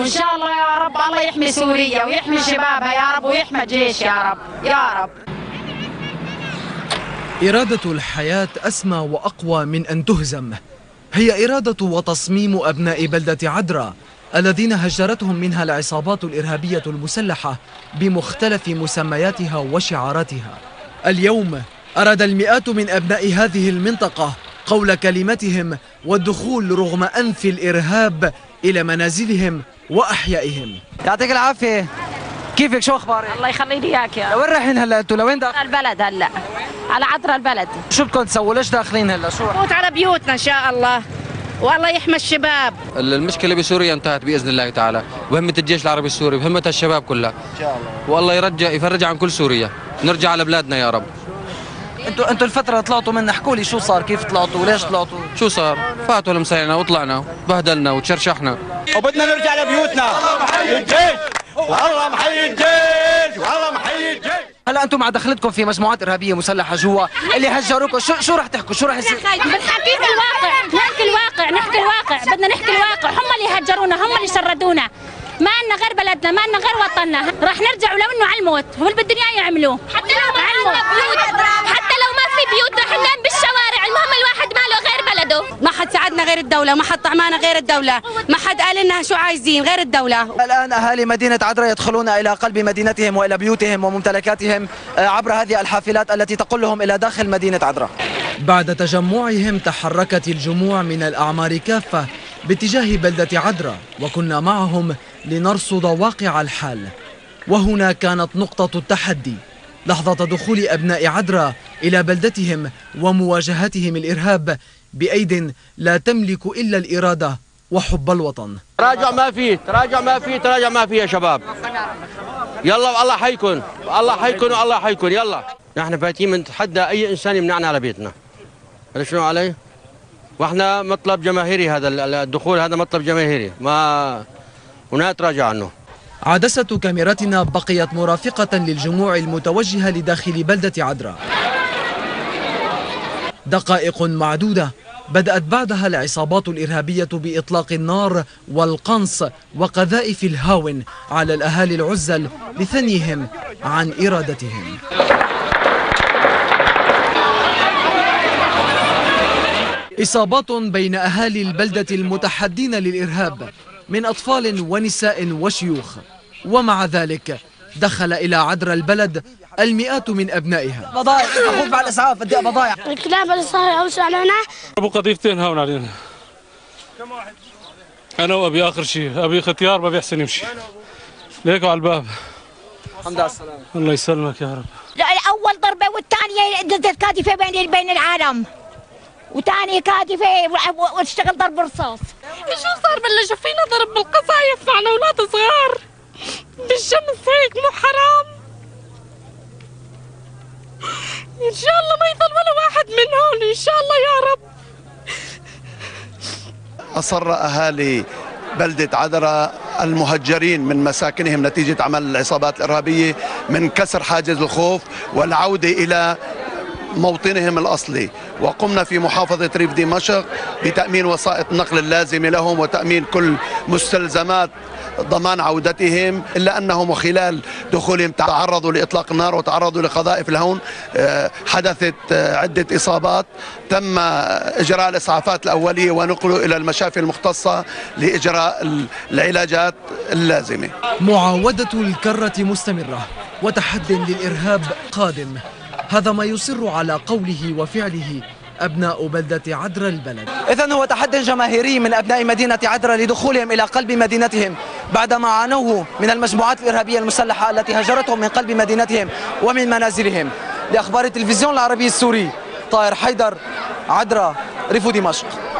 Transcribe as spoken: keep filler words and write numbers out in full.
وإن شاء الله يا رب الله يحمي سوريا ويحمي شبابها يا رب ويحمي الجيش يا رب يا رب. إرادة الحياة أسمى وأقوى من أن تهزم، هي إرادة وتصميم أبناء بلدة عدرا الذين هجرتهم منها العصابات الإرهابية المسلحة بمختلف مسمياتها وشعاراتها. اليوم أراد المئات من أبناء هذه المنطقة قول كلمتهم والدخول رغم أنف الإرهاب إلى منازلهم وأحيائهم. يعطيك العافية، كيفك شو أخبارك؟ الله يخلي لي إياك يا. لوين رايحين هلا أنتوا؟ لوين داخل؟ البلد هلا على عطر البلد. شو بدكم تسووا؟ ليش داخلين هلا؟ شو؟ نفوت على بيوتنا إن شاء الله والله يحمي الشباب. المشكلة بسوريا انتهت بإذن الله تعالى، وهمة الجيش العربي السوري وهمة الشباب كلها إن شاء الله، والله يرجع يفرج عن كل سوريا، نرجع على بلادنا يا رب. انتوا انتوا الفترة طلعتوا منها، احكوا لي شو صار، كيف طلعتوا وليش طلعتوا؟ شو صار؟ فاتوا المسينا وطلعنا بهدلنا وتشرشحنا وبدنا نرجع لبيوتنا. والله محيي الجيش، والله محيي الجيش، والله محيي الجيش. هلا انتم مع دخلتكم في مجموعات ارهابيه مسلحه جوا اللي هجروكم، شو شو رح تحكوا؟ شو رح يصير؟ بنحكي الواقع، نحكي الواقع، نحكي الواقع، بدنا نحكي الواقع، هم اللي هجرونا، هم اللي شردونا، ما لنا غير بلدنا، ما لنا غير وطننا، راح نرجع ولو انه على الموت، هو اللي بدهم اياه يعملوه، حتى لو ما على بيوت، حتى لو ما في بيوت رح ننام بالشوارع، المهم الواحد ما له غير بلده. ما حد ساعدنا غير الدولة، ما حد طعمانا غير الدولة، ما حد قال لنا شو عايزين غير الدولة. الآن أهالي مدينة عدرا يدخلون إلى قلب مدينتهم وإلى بيوتهم وممتلكاتهم عبر هذه الحافلات التي تقلهم إلى داخل مدينة عدرا. بعد تجمعهم تحركت الجموع من الأعمار كافة باتجاه بلدة عدرا، وكنا معهم لنرصد واقع الحال. وهنا كانت نقطة التحدي، لحظة دخول أبناء عدرا إلى بلدتهم ومواجهتهم الإرهاب بأيد لا تملك إلا الإرادة وحب الوطن. تراجع ما فيه، تراجع ما فيه، تراجع ما فيه يا شباب. يلا الله حيكون، الله حيكون والله حيكون. يلا نحن فايتين نتحدى أي إنسان يمنعنا على بيتنا. عرفت شنو علي؟ واحنا مطلب جماهيري، هذا الدخول هذا مطلب جماهيري، ما ونتراجع عنه. عدسة كاميرتنا بقيت مرافقة للجموع المتوجهة لداخل بلدة عدرا. دقائق معدودة بدأت بعدها العصابات الإرهابية بإطلاق النار والقنص وقذائف الهاون على الأهالي العزل لثنيهم عن إرادتهم. إصابات بين أهالي البلدة المتحدين للإرهاب من أطفال ونساء وشيوخ، ومع ذلك دخل إلى عدرا البلد المئات من أبنائها. بضايع، أخوك مع الإسعاف، بدي بضايع. الكلاب اللي صار أوسع علينا. أبو قضيفتين هون علينا. كم واحد؟ أنا وأبي آخر شيء، أبي ختيار ما بيحسن يمشي. ليكوا على الباب. الحمد لله السلامة. الله يسلمك يا رب. أول ضربة والثانية نزلت كاتفة بين بين العالم. وثاني كاتفة واشتغل ضرب رصاص. شو صار؟ بلشوا فينا ضرب بالقصايف، معنا اولاد صغار بالشمس هيك، مو حرام؟ ان شاء الله ما يضل ولا واحد منهم ان شاء الله يا رب. أصر أهالي بلدة عدرا المهجرين من مساكنهم نتيجة عمل العصابات الإرهابية من كسر حاجز الخوف والعودة إلى موطنهم الأصلي، وقمنا في محافظة ريف دمشق بتأمين وسائط النقل اللازمة لهم وتأمين كل مستلزمات ضمان عودتهم، إلا أنهم وخلال دخولهم تعرضوا لإطلاق النار وتعرضوا لقذائف الهون. حدثت عدة إصابات، تم إجراء الإسعافات الأولية ونقلوا إلى المشافي المختصة لإجراء العلاجات اللازمة. معاودة الكرة مستمرة وتحد للإرهاب قادم، هذا ما يصر على قوله وفعله أبناء بلدة عدرا البلد. إذن هو تحدي جماهيري من أبناء مدينة عدرا لدخولهم إلى قلب مدينتهم بعدما عانوه من المجموعات الإرهابية المسلحة التي هجرتهم من قلب مدينتهم ومن منازلهم. لأخبار التلفزيون العربي السوري، طاهر حيدر، عدرا، ريف دمشق.